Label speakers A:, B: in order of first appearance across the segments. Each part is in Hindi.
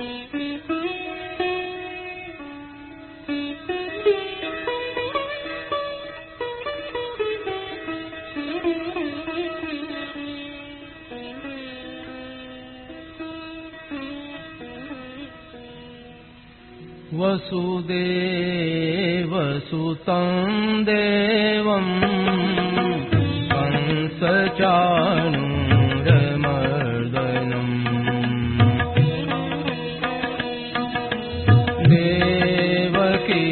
A: वसुदेवसुतं देवं कंसचाणूरमर्दनम् देवकी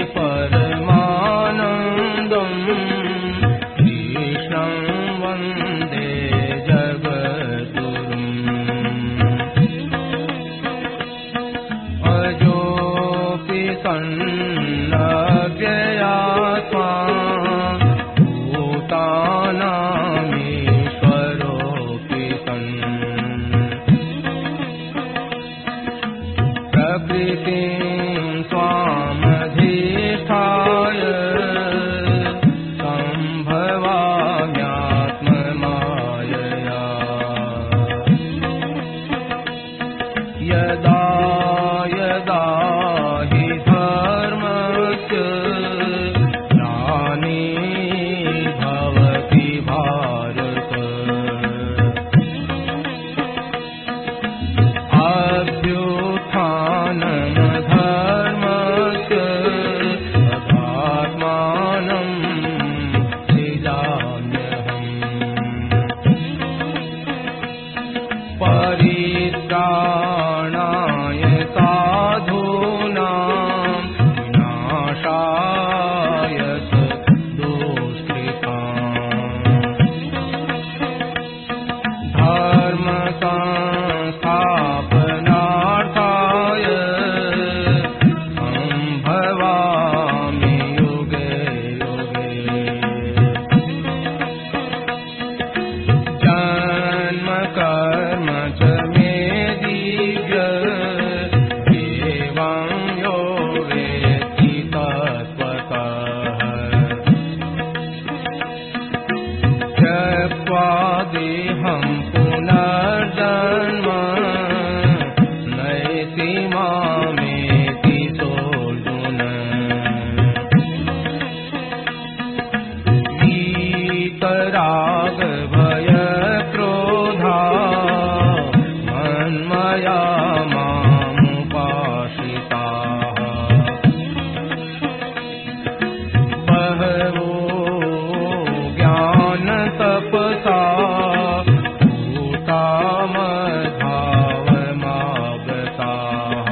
A: परमानन्दं कृष्णं वन्दे जगद्गुरुम् सन्नव्ययात्मा भूतानामीश्वरोऽपि सन् प्रकृतिं स्वामधिष्ठाय सम्भवाम्यात्ममायया यदा यदा हि धर्मस्य ग्लानिर्भवति भारत अभ्युत्थानमधर्मस्य तदात्मानं सृजाम्यहम् परित्राणाय साधूनां विनाशाय दुष्कृताम् धर्म संस्थापनार्थाय सम्भवामि युगे युगे जन्म कर्म च मे दिव्य एवं यो वेत्ति तत्त्वतः त्यक्त्वा देहं पुनर्जन्म नैति मामेति सोऽर्जुन वीतराग भय क्रोधा मन्मया मामुपाश्रिताः बहवो ज्ञानतपसा भूता मद्भावमागताः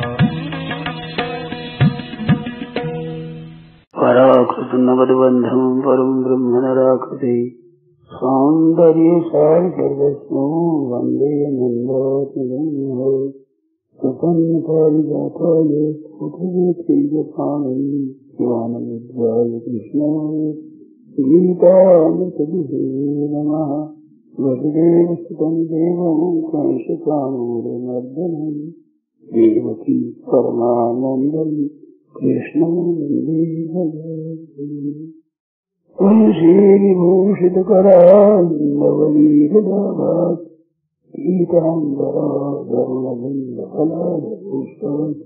B: पराकृतनवद्बन्धं परं ब्रह्म नराकृते सौन्दर्यसार सर्वस्वं वन्दे नन्दात्मजं प्रपन्नपारिजाताय पुत्रवेत्रैकपाणये शिवानन्दद्वाय कृष्णाय गीतामृतदुहे नमः। वसुदेवसुतं देवं कंसचाणूरमर्दनं देवकी परमानन्दं कृष्णं वन्दे जगद्गुरुम्। वंशीविभूषितकरान्नवनीरदाभात् पीताम्बराभरणबिम्बफलाभूषवत्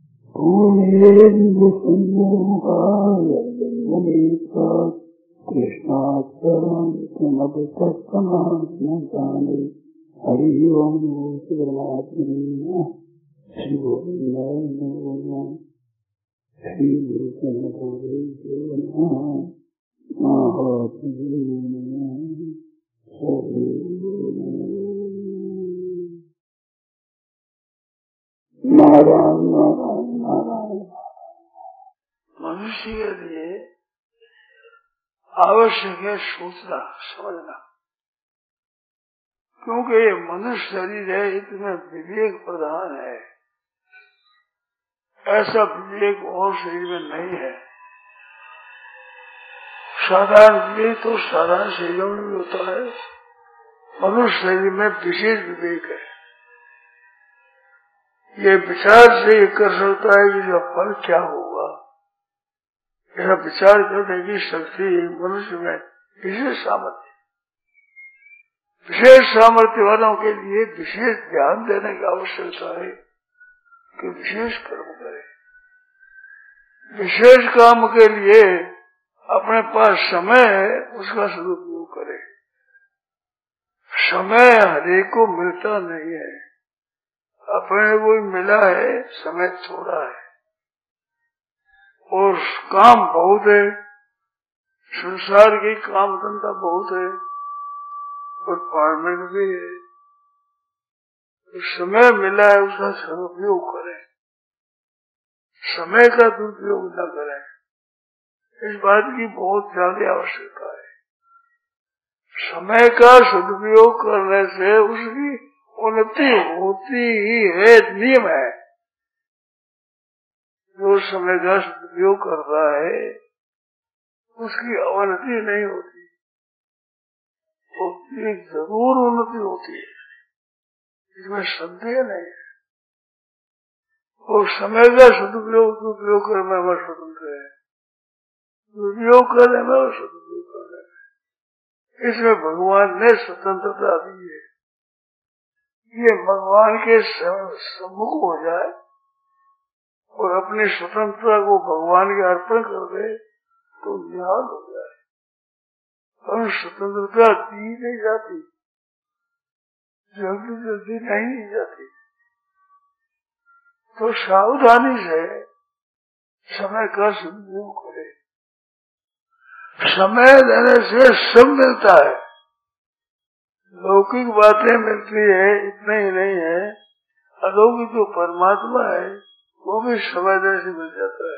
B: पूर्णेन्दुसुन्दरमुखायनेत्रात् कृष्णात् परं किमपि तत्समात्मजाने। हरि ओं परमात्मने नमः। श्री गोविन्दाय नमः। श्री गुरु चरणकमलेभ्यो नमः। महात्मने नमः। नारायण नारायण नारायण।
C: मनुष्य के लिए आवश्यक है सोचना समझना, क्योंकि ये मनुष्य शरीर है, इतने विवेक प्रधान है। ऐसा विवेक और शरीर में नहीं है। साधारण विवेक तो साधारण शरीरों में भी होता है, मनुष्य शरीर में विशेष विवेक है। ये विचार से ये कर सकता है कि इसका फल क्या होगा। ऐसा विचार करने की शक्ति मनुष्य में विशेष सामर्थ्य वालों के लिए विशेष ध्यान देने की आवश्यकता है। कि विशेष कर्म करे। विशेष काम के लिए अपने पास समय है, उसका सदुपयोग करे। समय हरेक को मिलता नहीं है, अपने को मिला है, समय थोड़ा है और काम बहुत है, संसार की काम धंधा बहुत है और पार्मेंट भी है। तो समय मिला है, उसका सदुपयोग करें, समय का दुरुपयोग न करें। इस बात की बहुत ज्यादा आवश्यकता है। समय का सदुपयोग करने से उसकी उन्नति होती ही है, नियम है। जो समय का सदुपयोग करता है उसकी अवनति नहीं होती, उसकी जरूर उन्नति होती है, इसमें संदेह नहीं है। और समय का सदुपयोग दुरुपयोग करने में स्वतंत्र है, दुरुपयोग करने में और सदुपयोग करने में, इसमें भगवान ने स्वतंत्रता दी है। ये भगवान के सम्मुख हो जाए और अपनी स्वतंत्रता को भगवान के अर्पण कर दे तो निहाल हो जाए। पर स्वतंत्रता दी नहीं जाती, जल्दी जल्दी नहीं दी जाती। तो सावधानी से समय का सदुपयोग करे। समय देने से सब मिलता है, लौकिक बातें मिलती है, इतना ही नहीं है, अलौकिक जो परमात्मा है वो भी समय देने से मिल जाता है।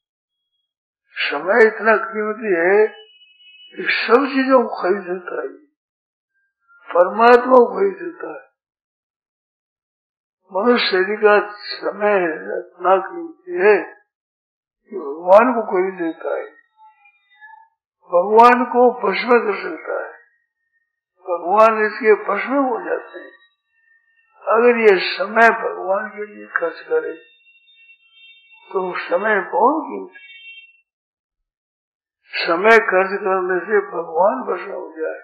C: समय इतना कीमती है कि सब चीजों को खरीद सकता है, परमात्मा को खरीद सकता है। मनुष्य का समय इतना कीमती है कि भगवान को खरीद सकता है, भगवान को भस्म कर सकता है, भगवान इसके भस्म हो जाते हैं। अगर ये समय भगवान के लिए खर्च करे तो समय बहुत कीमती। समय खर्च करने से भगवान भस्म हो जाए।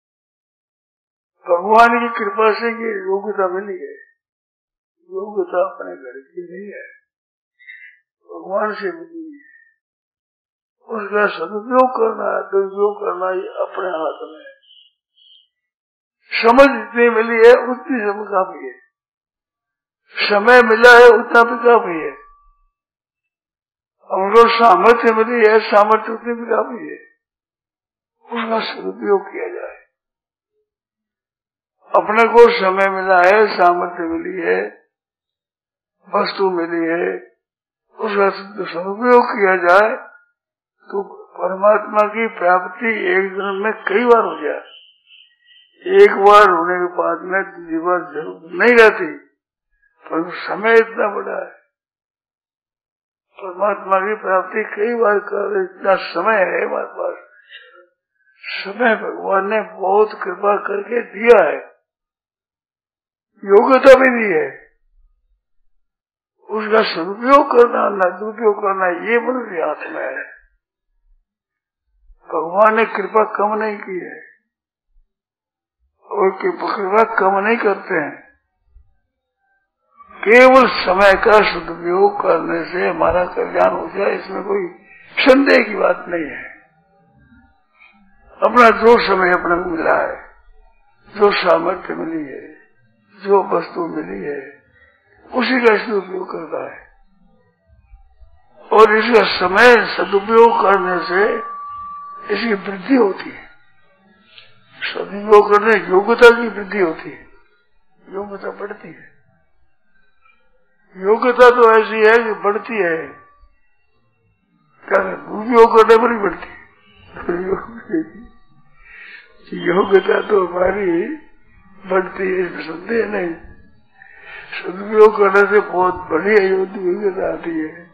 C: भगवान की कृपा से ये योग्यता मिली है, योग्यता अपने घर की नहीं है, भगवान से मिली है। उसका सदुपयोग करना है, दुरुपयोग करना ये अपने हाथ में है। समझ जितनी मिली है उतनी समय काफी है, समय मिला है उतना भी काफी है। हमको सामर्थ्य मिली है, सामर्थ्य उतनी भी काफी है, उसका सदुपयोग किया जाए। अपने को समय मिला है, सामर्थ्य मिली है, वस्तु मिली है, उसका सदुपयोग किया जाए तो परमात्मा की प्राप्ति एक दिन में कई बार हो जाए। एक बार होने के बाद में दूसरी बार जरूर नहीं रहती, पर समय इतना बड़ा है, परमात्मा की प्राप्ति कई बार कर, इतना समय है हमारे पास। समय भगवान ने बहुत कृपा करके दिया है, योग्यता भी दी है। उसका सदुपयोग करना न दुरुपयोग करना ये मनुष्य हाथ में है। भगवान ने कृपा कम नहीं की है और कृपा कम नहीं करते हैं। केवल समय का सदुपयोग करने से हमारा कल्याण हो जाए, इसमें कोई संदेह की बात नहीं है। अपना जो समय अपने को मिला है, जो सामर्थ्य मिली है, जो वस्तु मिली है, उसी का सदुपयोग करता है। और इसका समय सदुपयोग करने से इसकी वृद्धि होती है, सदुपयोग करने योग्यता की वृद्धि होती है, योग्यता बढ़ती है। योग्यता तो ऐसी है कि बढ़ती है, क्या दुरुपयोग करने पर ही बढ़ती है। योग्यता तो हमारी बढ़ती है, इसमें संदेह नहीं। सदुपयोग करने से बहुत बढ़िया योग्यता आती है।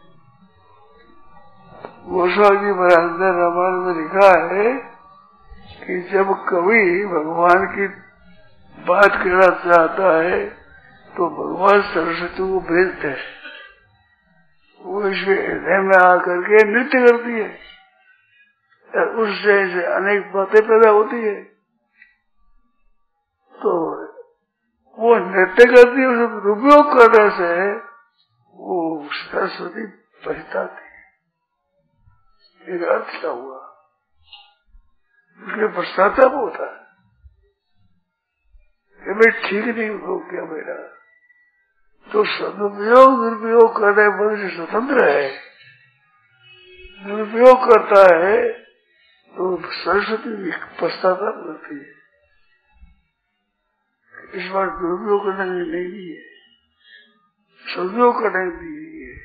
C: गोस्वामी जी महाराज ने रामायण में लिखा है कि जब कवि भगवान की बात करना चाहता है तो भगवान सरस्वती को भेजते हैं, वो इसके हृदय में आकर के नृत्य करती है, उससे अनेक बातें पैदा होती है। तो वो नृत्य करती है, उसका उपयोग करने से वो सरस्वती पछताती। एक अर्थ क्या हुआ, उसके पश्चाताप होता है कि भाई ठीक नहीं हो गया मेरा। तो सदुपयोग दुरुपयोग करने मनुष्य स्वतंत्र है, दुरुपयोग करता है तो सरस्वती पश्चाताप करती है। इस बार दुरुपयोग करने की नहीं दी है, सदुपयोग करने की दी है।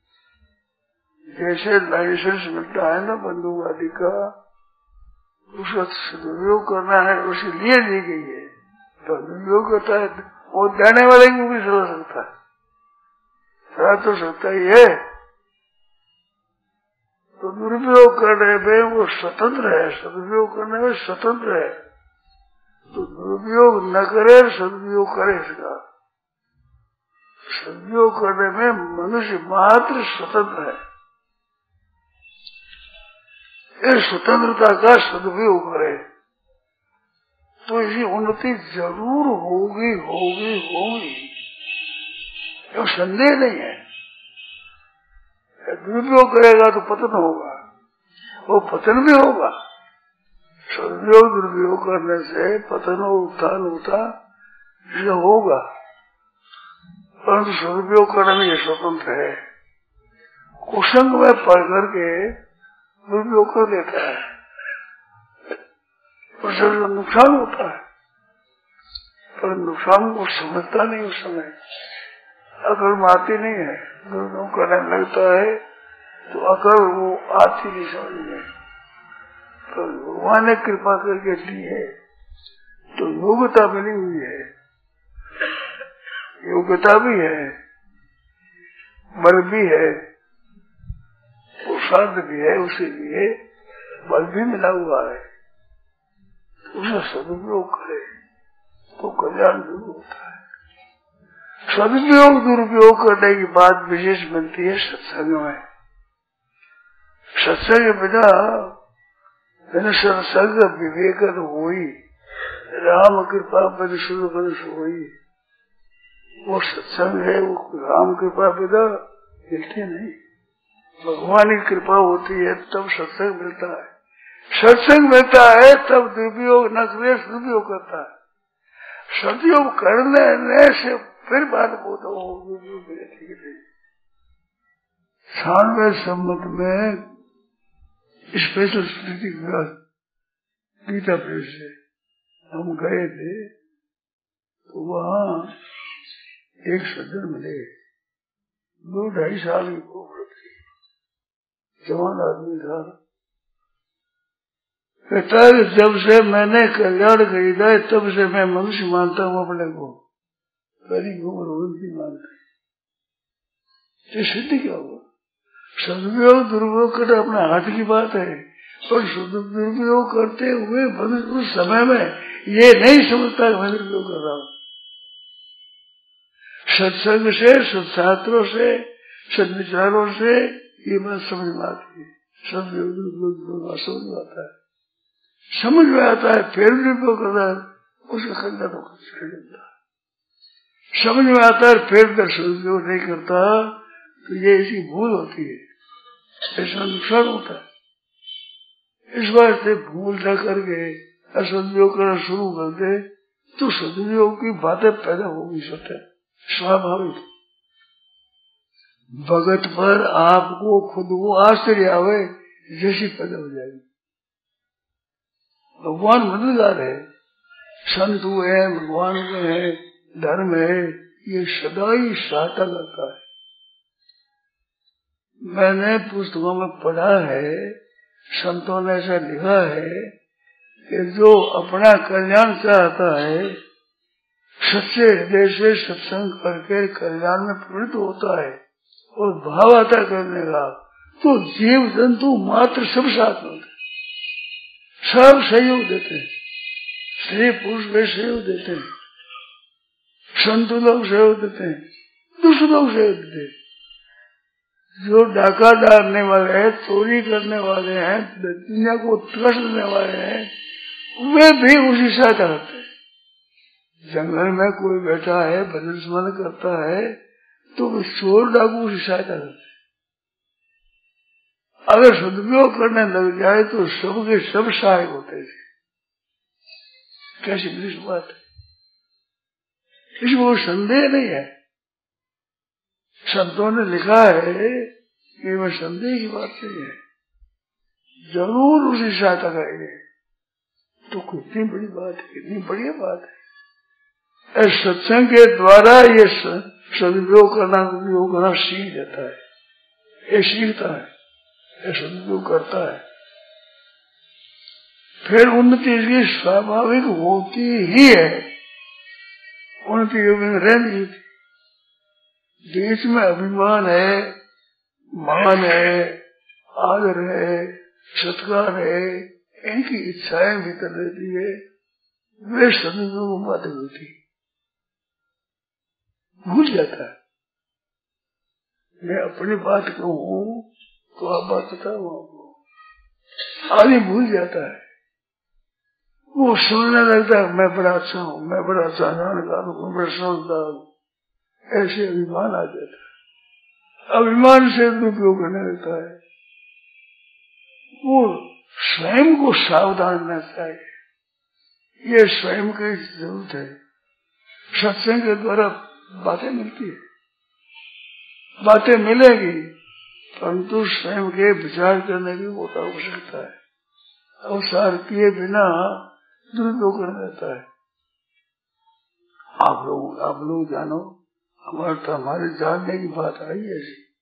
C: जैसे लाइसेंस मिलता है ना बंदूक आदि का, उसका सदुपयोग करना है, उसी लिए दी गई है। तो दुरुपयोग करता है वो देने वाले को भी सजा सकता है, सजा तो सकता ही है। तो दुरुपयोग करने में वो स्वतंत्र है, सदुपयोग करने में स्वतंत्र है। तो दुरुपयोग न करे, सदुपयोग करे। इसका सदुपयोग करने में मनुष्य मात्र स्वतंत्र है। इस स्वतंत्रता का सदुपयोग करे तो इसकी उन्नति जरूर होगी होगी होगी, ये संदेह नहीं है। दुरुपयोग करेगा तो पतन होगा, वो पतन भी होगा। सदुपयोग दुरुपयोग करने से पतन उत्थान होता ये होगा, परंतु सदुपयोग करने में ये स्वतंत्र है। कुसंग में पढ़ करके दुरुपयोग कर देता है, उससे नुकसान होता है, पर नुकसान को समझता नहीं। उस समय अकल में आती नहीं है, दुरुपयोग करने लगता है तो अकल वो आती नहीं समझ में। तो भगवान ने कृपा करके दी है तो योग्यता मिली हुई है, योग्यता भी है, बल भी है, पुरुषार्थ भी है, उसे लिए बल भी मिला हुआ है। उसका सदुपयोग करे तो कल्याण जरूर होता है। सदुपयोग दुरुपयोग करने की बात विशेष मिलती है सत्संग में। सत्संग बिना सत्संग विवेकन हुई, राम कृपा बिना शुद्ध पुरुष हुई, वो सत्संग है। वो राम कृपा बिना मिलते नहीं, भगवान की कृपा होती है तब सत्संग मिलता है। सत्संग मिलता है तब दुरुपयोग न करे, सदुपयोग करता है। सदुपयोग करने से फिर बात बोलता हो ठीक है। 96 संवत में स्पेशल स्मृति गीता प्रेस से हम गए थे तो वहाँ एक सज्जन मिले, 2-2.5 साल की उम्र थी, जवान आदमी था। कहता है जब से मैंने कल्याण खरीदा है तब से मैं मनुष्य मानता हूँ अपने को, मेरी उम्र उन्नति मानता है। सिद्ध क्या हुआ? सदुपयोग दुरुपयोग करना अपने हाथ की बात है, पर दुरुपयोग करते हुए मनुष्य उस समय में ये नहीं समझता कि मैं दुरुपयोग कर रहा हूँ। सत्संग से, सत्शास्त्रों से, सद्विचारों से ये बात समझ में आती है। सदुपयोग दुरुपयोग समझ में आता है, समझ में आता है, फिर दुरुपयोग करता है उसका कल्याण कर देता है। समझ में आता है फिर सदुपयोग नहीं करता तो ये ऐसी भूल होती है, ऐसा नुकसान होता है। इस बात से भूल न करके असदुपयोग करना शुरू कर दे तो सदुपयोग की बातें पैदा होगी, सत्य स्वाभाविक। भगत पर आपको खुद को आश्चर्य आवे जैसी पैदा हो जाएगी। भगवान मददगार है, संत है, भगवान है, धर्म है, ये सदा ही सहायता करता है। मैंने पुस्तकों में पढ़ा है, संतों ने ऐसा लिखा है कि जो अपना कल्याण चाहता है सच्चे हृदय से सत्संग करके कल्याण में प्रवृत्त होता है और भाव आता करने का, तो जीव जंतु मात्र सब साथ होते, सब सहयोग देते हैं, स्त्री पुरुष में सहयोग देते हैं, संत लोग सहयोग देते हैं, दूसरे लोग सहयोग देते हैं। जो डाका डालने वाले हैं, चोरी करने वाले हैं, दुनिया को त्रसने वाले हैं, वे भी उसी साथ रहते हैं। जंगल में कोई बैठा है, भजन स्मरण करता है तो चोर डाकू उसकी सहायता करते। अगर सदुपयोग करने लग जाए तो सबके सब सहायक होते थे। कैसी बड़ी बात है, इसमें कोई संदेह नहीं है। संतों ने लिखा है कि वह संदेह की बात नहीं है, जरूर उसकी सहायता करेंगे। तो कितनी बड़ी बात है, कितनी बढ़िया बात है। इस सत्संग के द्वारा ये सदुपयोग करना सीख देता है, ये सीखता है, ये सदुपयोग करता है। फिर उन्नति इसकी स्वाभाविक होती ही है, उन्नति रहनी होती। देश में अभिमान है, मान है, आदर है, सत्कार है, इनकी इच्छाएं भीतर रहती है, वे सदुपयोग बातें होती भूल जाता है। मैं अपनी बात कहूँ तो आप बात बताओ आपको, आदमी भूल जाता है। वो सुनने लगता है मैं बड़ा अच्छा हूँ, मैं बड़ा अच्छा जानकार हूँ, मैं बड़ा समझदार हूँ। ऐसे अभिमान आ जाता है, अभिमान से दुरुपयोग करने लगता है। वो स्वयं को सावधान रहना चाहिए, ये स्वयं की जरूरत है। सत्संग के द्वारा बातें मिलती है, बातें मिलेगी, परंतु स्वयं के विचार करने की बहुत आवश्यकता है। अवसर किए बिना दुरुपयोग कर देता है। आप लोग जानो, हमारे जानने की बात आई है,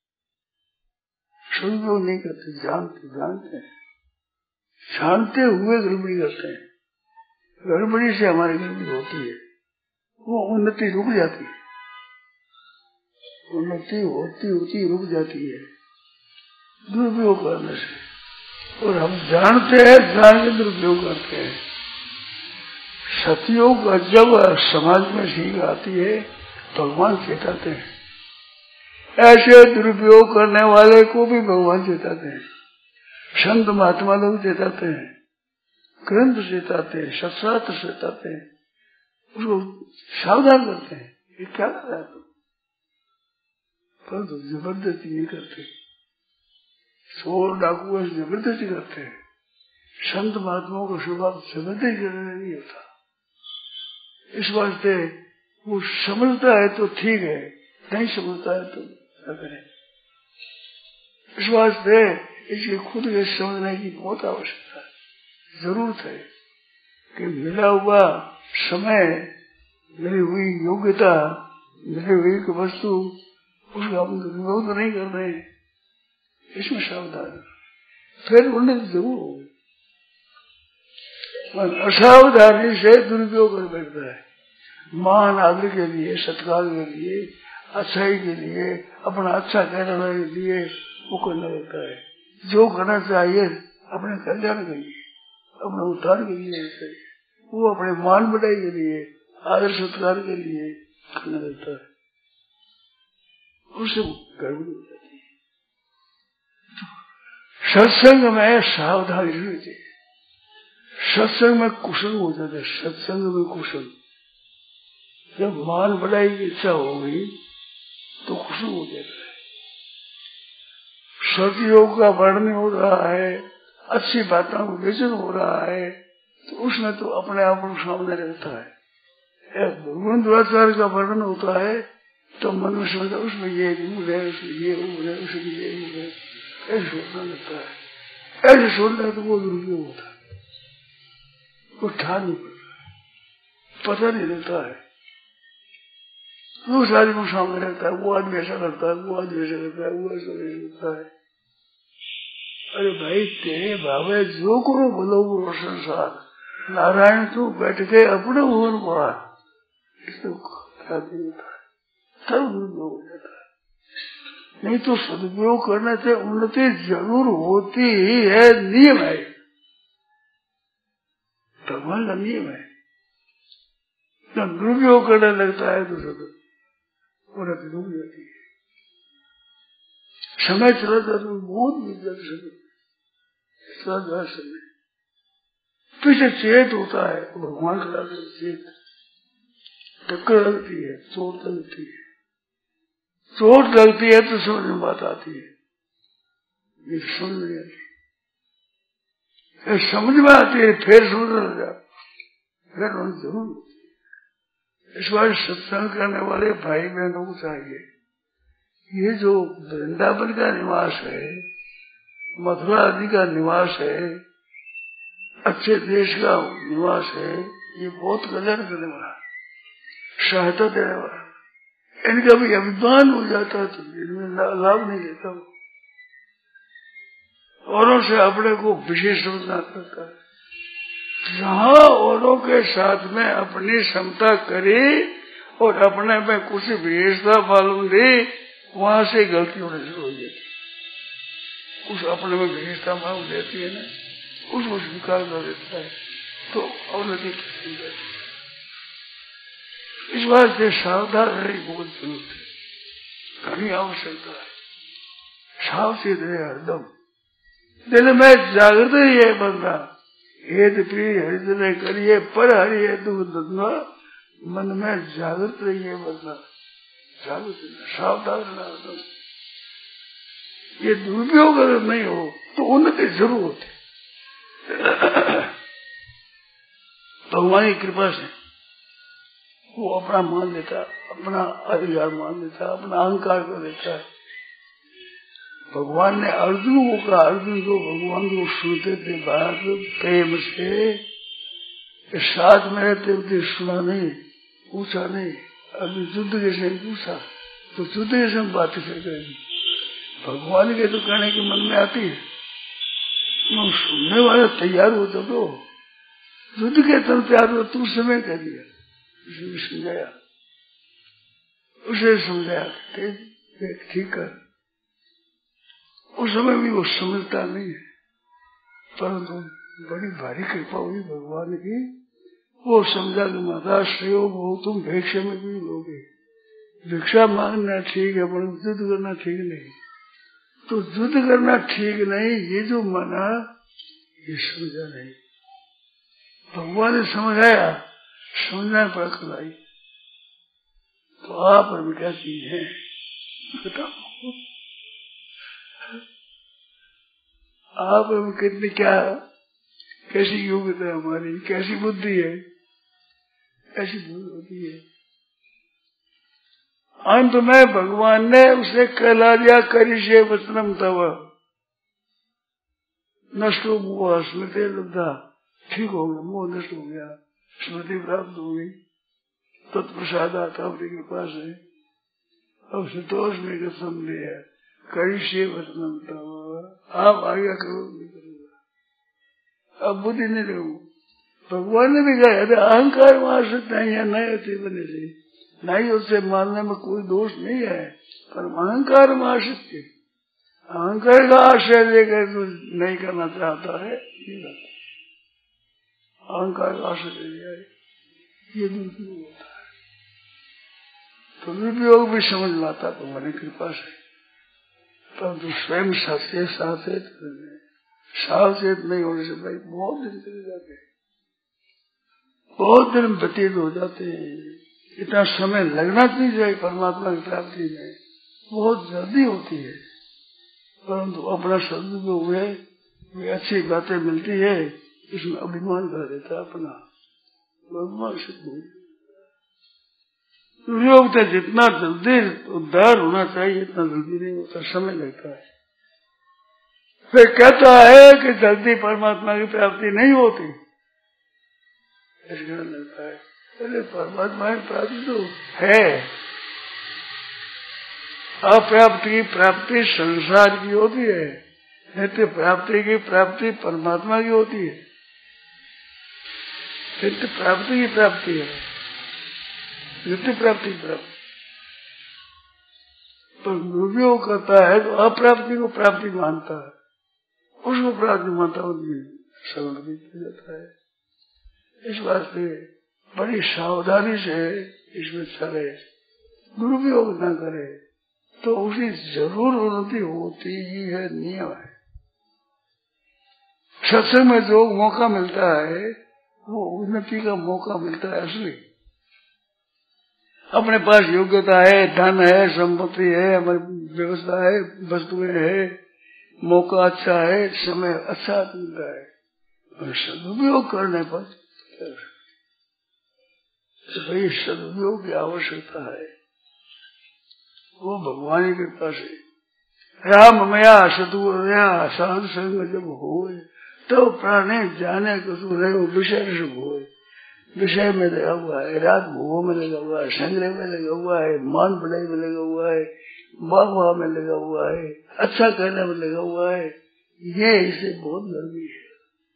C: सदुपयोग नहीं करते, जानते हैं, जानते हुए गड़बड़ी करते हैं। गड़बड़ी से हमारी गड़बड़ी होती है, वो उन्नति रुक जाती है, उन्नति होती रुक जाती है दुरुपयोग करने से। और हम जानते हैं, जान के दुरुपयोग करते हैं। सतयोग जब समाज में सीख आती है, भगवान चेताते हैं। ऐसे दुरुपयोग करने वाले को भी भगवान चेताते हैं, संत महात्मा लोग चेताते हैं, ग्रंथ चेताते हैं, शास्त्र चेताते हैं, उसको सावधान करते हैं। ये क्या कर रहा है तुम? परंतु जबरदस्ती नहीं करते, चोर डाकू जबरदस्ती करते हैं। संत महात्माओं का स्वभाव जबरदस्ती करने नहीं होता। इस वास्ते वो समझता है तो ठीक है, नहीं समझता है तो क्या करें। इस वास्ते इसके खुद के समझने की बहुत आवश्यकता है, जरूरत है कि मिला हुआ समय, मिली हुई योग्यता, मिली हुई वस्तु, उसका हम विरोध नहीं कर रहे हैं, इसमें सावधान। फिर उन्हें जरूर होगी। असावधानी से दुरुपयोग कर बैठता है, मान आदर के लिए, सत्कार के लिए, अच्छाई के लिए, अपना अच्छा कहने के लिए वो करने लगता है। जो करना चाहिए अपने कल्याण के लिए, अपने उद्धार के लिए, वो अपने मान बढ़ाई के लिए, आदर सत्कार के लिए करने लगता है, उससे गड़बड़ी हो जाती है। सत्संग में सावधानी रहती है, सत्संग में कुशल हो जाता है। सत्संग में कुशल, जब मान बढ़ाई की इच्छा हो गई तो कुशल हो जाता है। सतयोग का वर्णन हो रहा है, अच्छी बातों का विचरण हो रहा है, तो उसमें तो अपने आप को सामने रहता है। भगवान द्वाचार्य का वर्णन होता है तो मन में समझता उसमें ये गुण है, उसमें ये गुण है, उसमें ये गुण है, ऐसे सोचना लगता है। ऐसे सोचना तो वो दुरुपयोग होता है, वो ठान नहीं पड़ता, पता नहीं लगता है। वो सारी को सामने रहता है, वो आदमी ऐसा करता है, वो आदमी ऐसा करता है, वो ऐसा करता है। अरे भाई तेरे भावे जो करो बोलो वो संसार, नारायण तू बैठ के अपने भवन पड़ा, तब दुरुपयोग हो जाता है। नहीं तो सदुपयोग करने से उन्नति जरूर होती ही है, नियम है, भगवान का नियम है। जब दुरुपयोग करने लगता है तो उन्नति रुक जाती है। समय चला जाता है, बहुत बीत जाता समय, पीछे चेत होता है, भगवान का चेत, टक्कर लगती है, चोट लगती है, चोट लगती है तो समझ में बात आती है, ये समझ नहीं आती, समझ में आती है फिर समझ लग जाती, फिर जरूर। इस बार सत्संग करने वाले भाई बहनों को चाहिए, ये जो वृंदावन का निवास है, मथुरा आदि का निवास है, अच्छे देश का निवास है, ये बहुत कल्याण करने वाला है, सहायता देने वाला। इनका भी अभिमान हो जाता है तो इनमें लाभ नहीं लेता वो, औरों से अपने को विशेष समझना पड़ता है। जहाँ औरों के साथ में अपनी क्षमता करे और अपने में कुछ विशेषता मालूम दे, वहां से गलती होने शुरू हो जाती है। उस अपने में विशेषता मालूम देती है ना, उसको स्वीकार कर देता है तो अवनति हो जाती है। इस बात से सावधान रहने बहुत जरूरत है, घनी आवश्यकता है, सावचेत रहे हरदम, दिल में जागृत ही है बंदा, हेत प्रिय हरिजन करिए पर हरि है दुख दंगा, मन में जागृत रहिए बंदा, जागृत सावधान रहना हरदम। ये दुरुपयोग अगर नहीं हो तो उन्नति जरूर होती। भगवान की कृपा से वो अपना मान लेता, अपना अधिकार मान लेता, अपना अहंकार कर देता है। भगवान ने अर्जुन को कहा, अर्जुन को भगवान को सुनते थे बात प्रेम से, साथ में रहते हुए सुना नहीं, पूछा नहीं, अभी युद्ध के समय पूछा तो युद्ध के समय बातें फिर करेगी। भगवान के तो कहने की मन में आती है, सुनने वाले तैयार हो तो युद्ध के तरह तैयार हो, तू समय कह दिया, उसे समझाया, उसे समझाया ठीक कर। उस समय भी वो समझता नहीं है, परंतु बड़ी भारी कृपा हुई भगवान की, वो समझा कि माता श्रेयो वो तुम भिक्षा में भी लोगे, भिक्षा मांगना ठीक है पर युद्ध करना ठीक नहीं। तो युद्ध करना ठीक नहीं, ये जो माना ये समझा नहीं, भगवान ने समझाया, समझना पर कलाई। तो आप और क्या चीज है बताओ, आप कितनी क्या कैसी योग्यता है हमारी, कैसी बुद्धि है, ऐसी बुद्धि होती है। अंत में भगवान ने उसे कहला दिया, करिष्ये वचनम तव नष्टो मोह स्मृति लब्धा, ठीक हो गया, मोह नष्ट हो गया, स्मृति प्राप्त हो गई, तत्प्रसाद आता अपनी कृपा से। अब संतोष में कसम लिया, करिष्ये वचनम तव, आप आज्ञा करो नहीं करूंगा, अब बुद्धि नहीं रहूं। भगवान ने भी कहा अरे अहंकार मार सकते हैं या नहीं होते बने से, नहीं उससे मानने में कोई दोष नहीं है, पर अहंकार मार सकते, अहंकार का आश्रय लेकर तो नहीं करना चाहता है, ये बात अहंकार का आश्रय ले जाए, ये दुरुपयोग होता है। तो दुरुपयोग भी समझ में आता भगवान की कृपा से, परंतु स्वयं सावचेत नहीं होने से भाई बहुत दिन चले जाते हैं, बहुत दिन व्यतीत हो जाते हैं। इतना समय लगना चाहिए परमात्मा की प्राप्ति में, बहुत जल्दी होती है, परंतु अपना सदुपयोग हुए वे अच्छी बातें मिलती है, इसमें अभिमान कर देता अपना, भगवान से दुर्योग जितना जल्दी उद्धार होना चाहिए इतना जल्दी नहीं होता, समय लगता है। फिर कहता है कि जल्दी परमात्मा की प्राप्ति नहीं होती, ऐसा लगता है। अरे परमात्मा की प्राप्ति तो है, अप्राप्ति की प्राप्ति संसार की होती है, नित्य प्राप्ति की प्राप्ति परमात्मा की होती है, नित्य प्राप्ति की प्राप्ति है, नित्य प्राप्ति की प्राप्ति। पर दुर्योग करता है तो अप्राप्ति को प्राप्ति मानता है, उसको प्राप्ति मानता है, सरल भी जाता है। इस बात से बड़ी सावधानी से इसमें चले, दुरुपयोग न करे तो उसकी जरूर उन्नति होती ही है, नियम है। सत्संग में जो मौका मिलता है वो उन्नति का मौका मिलता है असली। अपने पास योग्यता है, धन है, संपत्ति है, हमारी व्यवस्था है, वस्तुएं है, मौका अच्छा है, समय अच्छा मिलता है, और सदुपयोग करने पर तो भाई सदुपयोग की आवश्यकता है, वो भगवान की कृपा से। राम मया सदुया साधु संग जब होए तो प्राणे जाने कुछ नहीं, वो विषय से होए, विषय में लगा हुआ है, रात भोगों में लगा हुआ है, संग्रह में लगा हुआ है, मान बढ़ाई में लगा हुआ है, वाह में लगा हुआ है, अच्छा कहने में लगा हुआ है, ये इसे बहुत गर्मी है,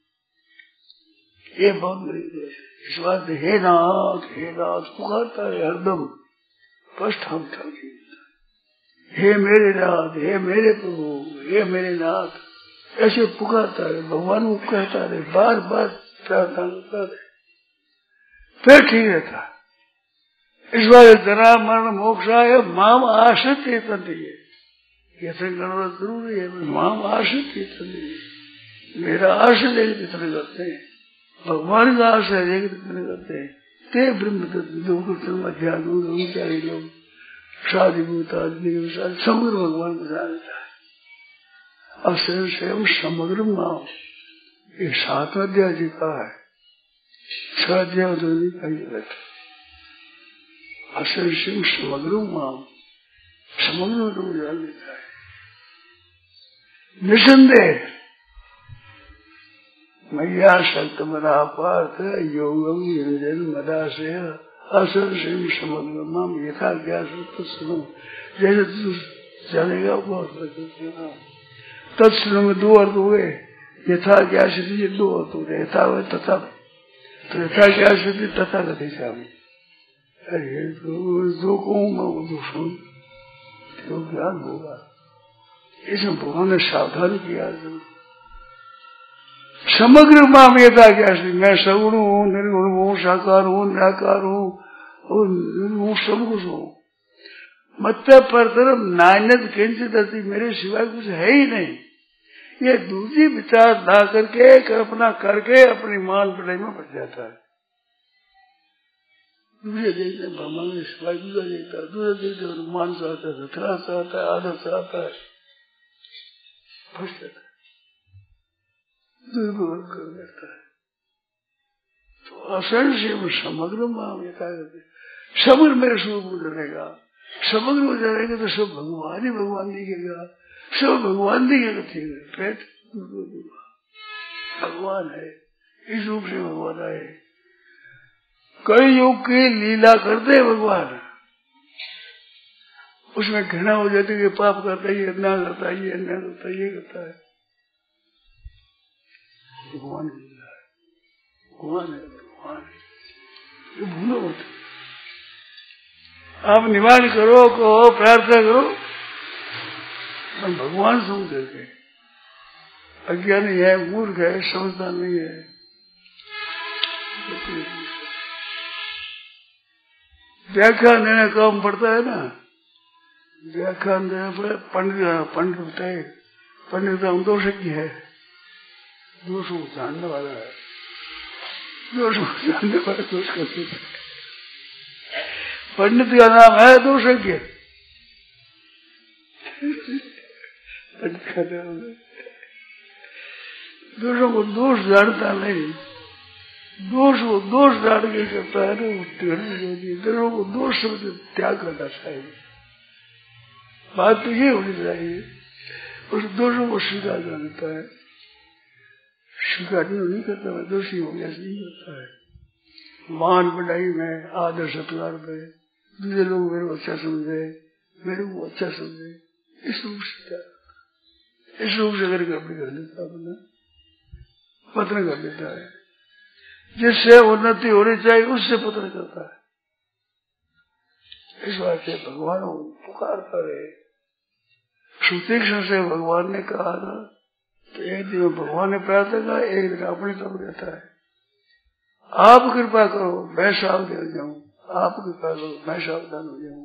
C: ये बहुत गरीब है। इस बात हे नाथ पुकारता है हरदम, कष्ट हम ठाकी, हे मेरे नाथ, हे मेरे प्रभु, हे मेरे नाथ, ऐसे पुकारता है, भगवान को कहता है, बार बार प्रार्थना करता है, फिर ठीक रहता। इस बार जरा मरण मोक्षाय माम आश्रित चेतन है, ये करना जरूरी है, माम आश्रित चेतन है, मेरा आश्रय लेकर जितने करते हैं, भगवान का आश्रय लेकर जितने करते हैं, ते ब्रह्म अध्यात्म लोग शादी भूता समग्र भगवान को जानता है। अब स्वयं समग्र माम एक 7वां अध्याय जी का है, 6 अध्याय धोनी का असल सिंह समग्र माम, समग्र रूप जान लेता है निसंदेह। मैया शक्त मरा पार्थ योगम योजन मदाशय असल सिंह समग्र माम यथा ज्ञास तत्सुनो, जैसे तू जानेगा बहुत तत्सुनो में 2 अर्थ हुए, यथा ज्ञास 2 अर्थ हुए, यथा हुए तथा, तो यथा ज्ञास तथा कथी चाहे, अरे जो कहूँ मैं वो तो सुन, तो ज्ञान होगा। इसमें भगवान ने सावधान किया, समग्र मामयता क्या, मैं सगुण हूँ, निर्गुण हूँ, साकार हूँ, निराकार हूँ, सब कुछ हूँ, मत पर तरफ नान्यत किंचित अति, मेरे सिवाय कुछ है ही नहीं। ये दूसरी विचार ला करके कल्पना करके अपनी मान पढ़ाई में बढ़ जाता है। दूसरे देखते भगवान के सिवाय दूसरा देखता है, दूसरा देखते मान चाहता है, रचना चाहता है, आदर चाहता है, फंस जाता है, दुर्व्यवहार कर देता है। तो असंशय में समग्र मामला समग्र मेरे स्वरूप को जानेगा, समग्र हो जाएगा तो सब भगवान ही भगवान दिखेगा, सब भगवान दिखेगा, ठीक है, पेट भगवान है, इस रूप से भगवान आए। कई युग की लीला करते हैं भगवान, उसमें घृणा हो जाती है, पाप करता है, अन्याय करता है, ये अन्याय करता है, ये करता है, भगवान की लीला है, भगवान है, भगवान है, ये भूलो मत। आप निवारण करो, कहो, प्रार्थना करो, हम भगवान समझ करके, अज्ञानी है, मूर्ख है, समझदार नहीं है, व्याख्यान देने काम पड़ता है ना, व्याख्यान देने पर पंडित होता है, पंडित का दोषज्ञ है, दोष को जानने वाला है, दोष को जानने वाला दोष करते हैं। पंडित का नाम है दोषज्ञ, पंडित का नाम है, दोषों को दोष जानता नहीं, दोष को दोष जान के करता है ना, दोषों को दोष समझ त्याग करना चाहिए। बात तो ये होनी चाहिए, उस दोषों को स्वीकार कर देता है, स्वीकार नहीं करता है, दोषी हो गया नहीं करता है। मान बढ़ाई में, आदर सत्कार में, दूसरे लोग मेरे को अच्छा समझे, मेरे को अच्छा समझे, इस रूप से करके अपनी कर लेता है, पतन कर लेता है। जिससे उन्नति होनी चाहिए उससे पतन करता है। इस बात से भगवान पुकारता है, सुतीक्ष्ण से भगवान ने कहा था, तो एक दिन भगवान ने प्रार्थना कहा, एक दिन अपनी तरफ रहता है, आप कृपा करो मैं सावधान हो जाऊं, आप कृपा करो मैं सावधान हो जाऊं,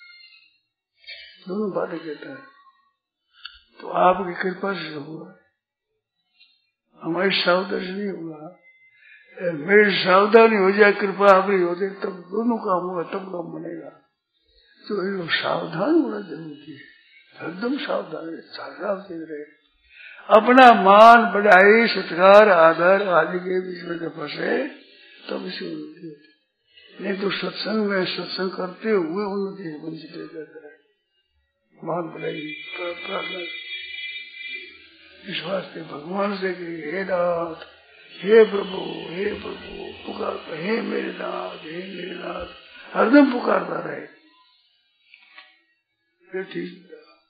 C: दोनों बातें कहता है। तो आपकी कृपा से हुआ, हमारी सावधानी नहीं हुआ, मेरी सावधानी हो जाए, कृपा अपनी हो जाए, तब दोनों काम होगा, तब काम बनेगा। तो ये सावधान होना जरूरी है, एकदम सावधान रहे। अपना मान बढ़ाई सत्कार आदर आदि के बीच में जब फंसे तब इसे उन्नति होती, नहीं तो सत्संग में सत्संग करते हुए उन्नति वंचित रहता है। मान बढ़ाई प्रार्थना इस वास्ते भगवान से कि हे नाथ, हे प्रभु पुकारता, हे मेरे नाथ, हरदम पुकारता रहे। ये ठीक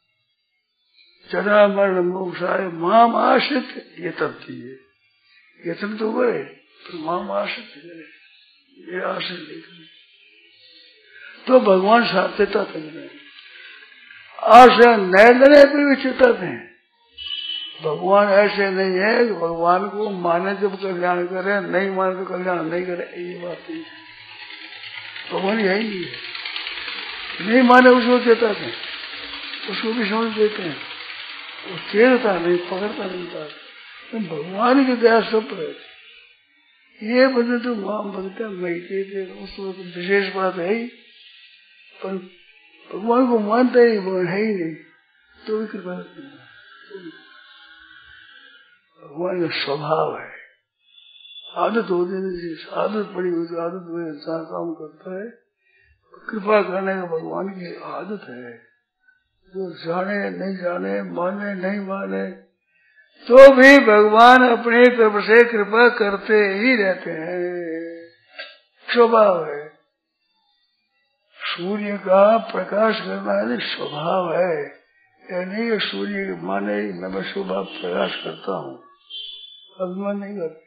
C: चना मरण मोक्षाय माम आश्रित ये तब चाहिए, ये तब तो गए तो माम आश्रित है, ये आश्रित लेकर तो भगवान साध्यता करने आशा नए लड़े पर भी चिंतित है। भगवान ऐसे नहीं है कि भगवान को माने जब कल्याण करे, नहीं माने तो कल्याण नहीं करे, ये बात नहीं। भगवान यही नहीं है, नहीं माने उसको देता है, उसको भी समझ देते हैं, वो चेरता नहीं, पकड़ता नहीं था। तो भगवान की दया सब पर ये बंदे तो माम भगता मैं थे, उसको विशेष बात है ही, पर भगवान को मानता ही वो है ही नहीं, तो भी कृपा भगवान का स्वभाव है। आदत हो जाने से, आदत पड़ी हुई आदत में इंसान काम करता है, कृपा करने का भगवान की आदत है। जो जाने नहीं जाने, माने नहीं माने, तो भी भगवान अपनी तरफ से कृपा करते ही रहते हैं, स्वभाव है। सूर्य का प्रकाश करना है स्वभाव है, या नहीं सूर्य माने मैं स्वभाव प्रकाश करता हूँ, अभिमान नहीं करते,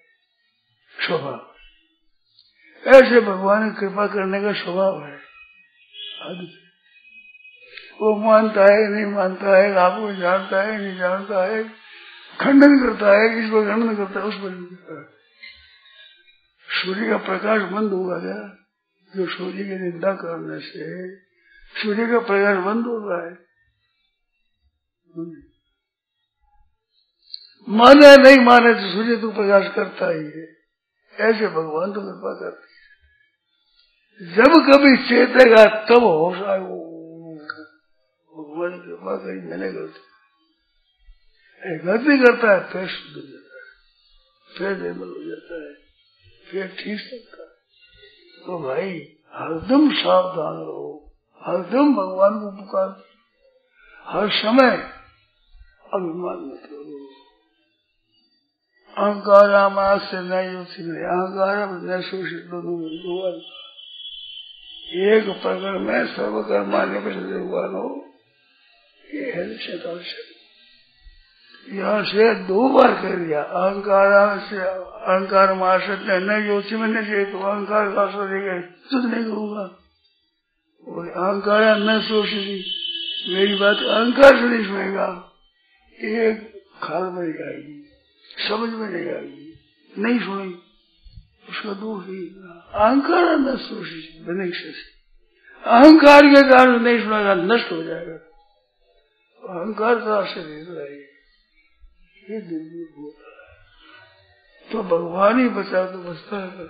C: स्वभाव। ऐसे भगवान की कृपा करने का स्वभाव है, आदत। वो मानता है नहीं मानता है, आपको जानता है नहीं जानता है, खंडन करता है, इस पर खंडन करता है, उस पर नहीं करता है। सूर्य का प्रकाश बंद होगा क्या? जो सूर्य की निंदा करने से सूर्य का प्रकाश बंद हो रहा है। माने नहीं माने तो सूर्य तो प्रकाश करता ही है। ऐसे भगवान तो कृपा करते हैं। जब कभी चेतेगा तब होश आए, भगवान की कृपा करी मैंने गलती करता है, फिर शुद्ध हो जाता है, फिर निर्मल हो जाता है, फिर ठीक सकता है। तो भाई हरदम सावधान रहो, हरदम भगवान को पुकार, हर समय अभिमान मत करो। अहंकार से नहीं, अहंकार न शोषित दोनों एक प्रकरण में सर्वकर्मान्य भगवान हो, ये है शतावश्यक। यहाँ से 2 बार कर दिया, अहंकार से अहंकार मार्षद न योची में नहीं, तो अहंकार का सोचेगा तुझ नहीं करूंगा, और अहंकार न सोचेगी, मेरी बात अहंकार से नहीं सुनेगा, एक खाल में नहीं आएगी, समझ में नहीं आएगी, नहीं सुनेगी, उसका दोष ही अहंकार न सोचेगी, बने अहंकार के कारण नहीं सुनेगा, नष्ट हो जाएगा। अहंकार का आश्रय नहीं रहेगी, ये दुर्योग होता है। तो भगवान ही बचा तो बचता है,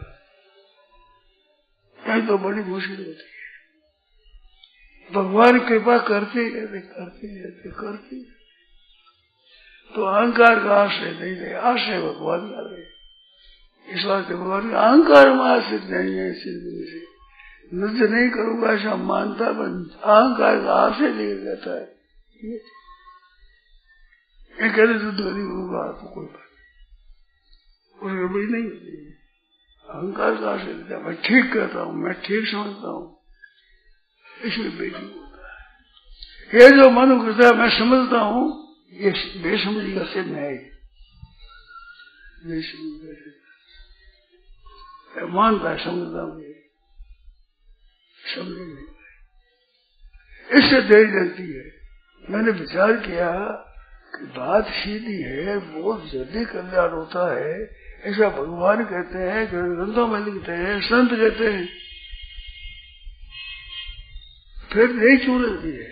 C: नहीं तो बड़ी मुश्किल होती है। भगवान कृपा करते करते तो अहंकार का आश्रय नहीं रहे, आश्रय भगवान का रहे। इस वास्ते भगवान का अहंकार में आश्रित नहीं है। इसी नृत्य नहीं करूंगा ऐसा मानता, अहंकार का आश्रय नहीं रहता है। ये कहते शुद्ध नहीं होगा तो कोई बात नहीं, गड़बड़ी नहीं होती है। अहंकार का आश्रय देता, मैं ठीक कहता हूँ, मैं ठीक समझता हूँ, इसमें बेटी होता है। ये जो मन करता है मैं समझता हूँ, ये बेसमझी का सिद्ध है, बेसमझी का मानता है, समझता हूँ, समझ नहीं, इससे देरी लगती है। मैंने विचार किया कि बात सीधी है, बहुत जल्दी कल्याण होता है, ऐसा भगवान कहते हैं, ग्रंथों में लिखते हैं, संत कहते हैं, फिर नहीं छूटती है।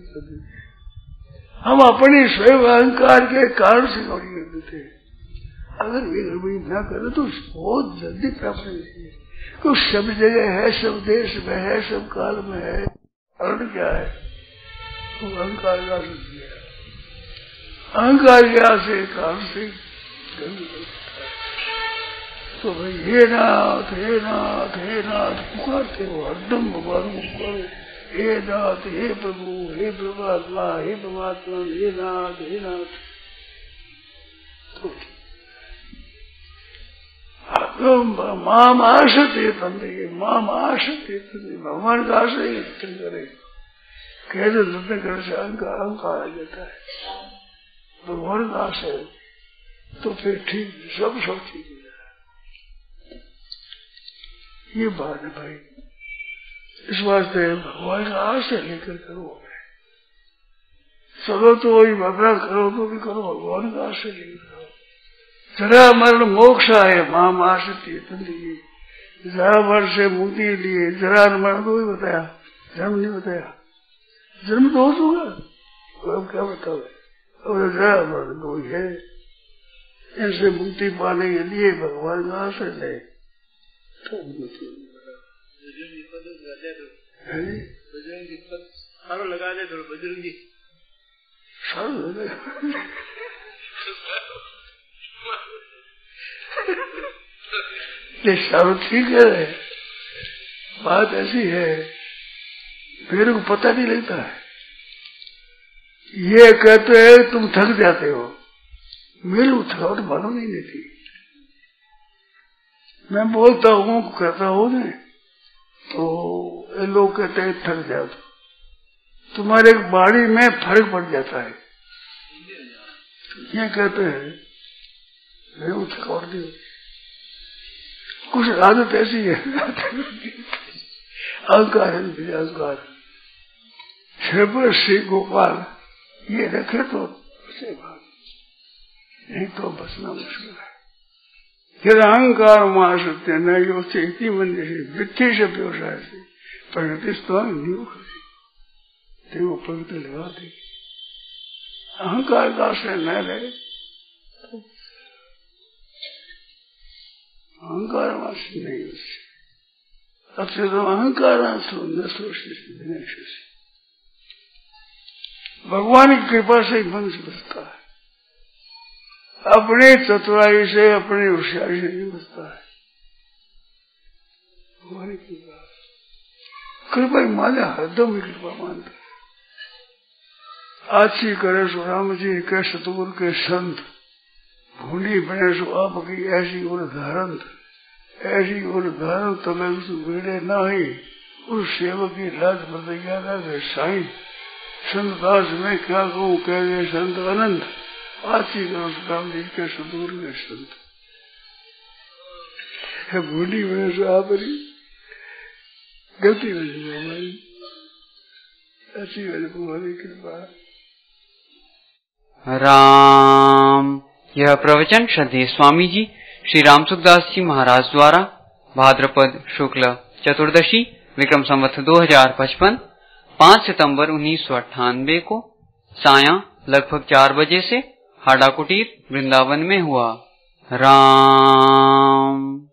C: हम अपने स्वयं अहंकार के कारण से गौरी कर देते हैं। अगर वे गड़बड़ी न करे तो बहुत जल्दी प्राप्त होती है। तो सब जगह है, सब देश में है, सब काल में है। कारण क्या है? वो अहंकार का सिद्धि है। अहंकार क्या से कारण से तो भाई हे नाथ हे नाथ हे नाथ पुकारते हो, हरदम भगवान को पुकारो, हे नाथ हे प्रभु हे परमात्मा हे परमात्मा हे नाथ हे नाथ। तो माम आश्रते तंदे, माम आश्रते तंदे, भगवान का आश्रय करे, कह दो धंधे कर से अहंकार आ जाता है। भगवान का आश्रय तो फिर ठीक, सब ठीक है। ये बात है भाई, इस वास्ते भगवान का आश्रय लेकर करो। चलो तो वही भगवान करो तो भी करो, भगवान का आश्रय लेकर करो। जरा मरण मोक्ष आए माम आश्रय तंदी, जरा मरण से मुक्ति लिए, जरा मरण को भी बताया, जन्म नहीं बताया। जन्म तो हो चुका, अब क्या बताओ, अब जरा मरण को है। इनसे मुक्ति पाने के लिए भगवान का आश्रय ले तो
D: सारो लगा दे थोड़ा बजरंगी
C: सारो ये सारो ठीक है। बात ऐसी है, मेरे को पता नहीं लगता है। ये कहते हैं तुम थक जाते हो, मेरे को थकावट मालूम नहीं देती। मैं बोलता हूँ कहता हूँ ना, तो ये लोग कहते हैं थक जाओ, तुम्हारे बॉडी में फर्क पड़ जाता है। ये कहते हैं मेरे को थकावट नहीं होती, कुछ आदत ऐसी है। अहंकार है, अहंकार श्री श्री गोपाल ये रखे तो नहीं तो बचना मुश्किल है। यदि अहंकार मां सत्य न यो चेती मंदिर से वृत्ति से व्यवसाय से प्रगति नींव करे वो प्रगति लगा दे। अहंकार का आश्रय न रहे तो अहंकार माश्रय नहीं उससे सबसे तो अहंकार न सोचने भगवान की कृपा से मनुष्य बचता है, अपने चतुराई से अपनी होशियारी से नहीं बचता है। भगवान की कृपा माने हरदम ही कृपा मानता है। आची करे सो राम जी के सतगुरु के संत, भूली बने सो आपकी ऐसी और धारण, ऐसी और धारण तब उस बेड़े न ही उस सेवक की लाज प्रतिज्ञा के साई संत दास में क्या कहूँ कह गए संत अनंत। आची करो राम जी के सतगुरु के संत भूली बने सो आपरी गलती बनी हमारी, ऐसी वजह तुम्हारी कृपा।
E: राम। यह प्रवचन श्रद्धेय स्वामी जी श्री राम सुखदास जी महाराज द्वारा भाद्रपद शुक्ल चतुर्दशी विक्रम संवत 2055 5 सितंबर 1998 को सायं लगभग 4 बजे से हाड़ा कुटीर वृंदावन में हुआ। राम।